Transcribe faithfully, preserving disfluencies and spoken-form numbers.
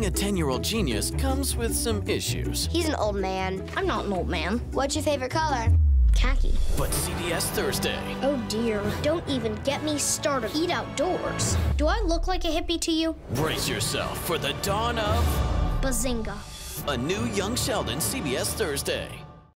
a ten-year-old genius comes with some issues. He's an old man. I'm not an old man. What's your favorite color? Khaki. But C B S Thursday. Oh dear, don't even get me started. Eat outdoors. Do I look like a hippie to you? Brace yourself for the dawn of Bazinga. a new Young Sheldon C B S Thursday.